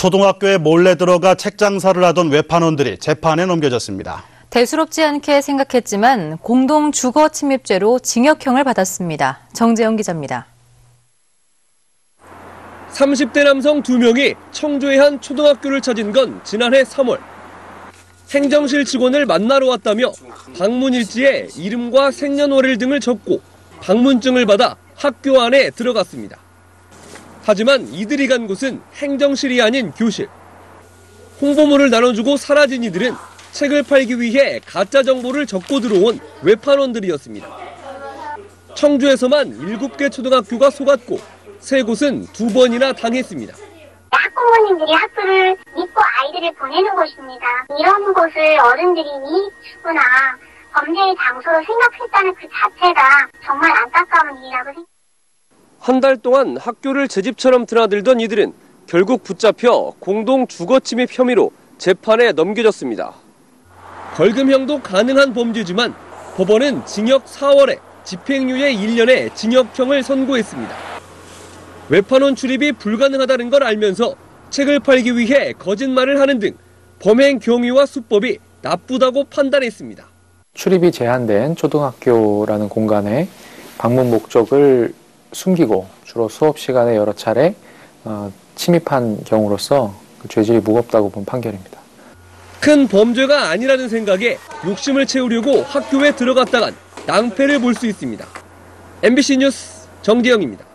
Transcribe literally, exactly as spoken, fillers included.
초등학교에 몰래 들어가 책 장사를 하던 외판원들이 재판에 넘겨졌습니다. 대수롭지 않게 생각했지만 공동 주거 침입죄로 징역형을 받았습니다. 정재영 기자입니다. 삼십 대 남성 두 명이 청주의 한 초등학교를 찾은 건 지난해 삼월. 행정실 직원을 만나러 왔다며 방문 일지에 이름과 생년월일 등을 적고 방문증을 받아 학교 안에 들어갔습니다. 하지만 이들이 간 곳은 행정실이 아닌 교실. 홍보물을 나눠주고 사라진 이들은 책을 팔기 위해 가짜 정보를 적고 들어온 외판원들이었습니다. 청주에서만 일곱 개 초등학교가 속았고 세 곳은 두 번이나 당했습니다. 학부모님들이 학교를 믿고 아이들을 보내는 곳입니다. 이런 곳을 어른들이 미구나 범죄의 장소로 생각했다는 그 자체가 정말 안타까운 일이라고 생각합니다. 한 달 동안 학교를 제 집처럼 드나들던 이들은 결국 붙잡혀 공동 주거 침입 혐의로 재판에 넘겨졌습니다. 벌금형도 가능한 범죄지만 법원은 징역 사 월에 집행유예 일 년의 징역형을 선고했습니다. 외판원 출입이 불가능하다는 걸 알면서 책을 팔기 위해 거짓말을 하는 등 범행 경위와 수법이 나쁘다고 판단했습니다. 출입이 제한된 초등학교라는 공간에 방문 목적을 숨기고 주로 수업 시간에 여러 차례 어, 침입한 경우로서 그 죄질이 무겁다고 본 판결입니다. 큰 범죄가 아니라는 생각에 욕심을 채우려고 학교에 들어갔다간 낭패를 볼 수 있습니다. 엠비씨 뉴스 정재영입니다.